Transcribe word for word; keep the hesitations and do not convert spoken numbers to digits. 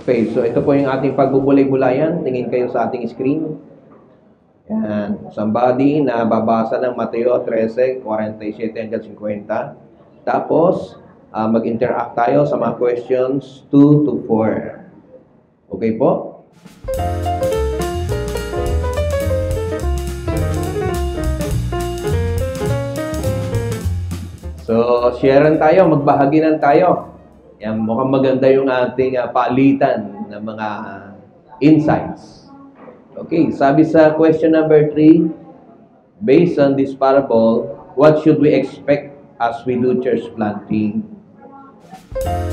Okay, so ito po yung ating pagbubulay-bulayan. Tingin kayo sa ating screen. Yan. Somebody na babasa ng Mateo thirteen, forty-seven hanggang fifty. Tapos, uh, mag-interact tayo sa mga questions two to four. Okay po? So, sharean tayo, magbahaginan tayo. Yan, mukhang maganda yung ating uh, palitan ng mga insights. Okay, sabi sa question number three, based on this parable, what should we expect as we do church planting?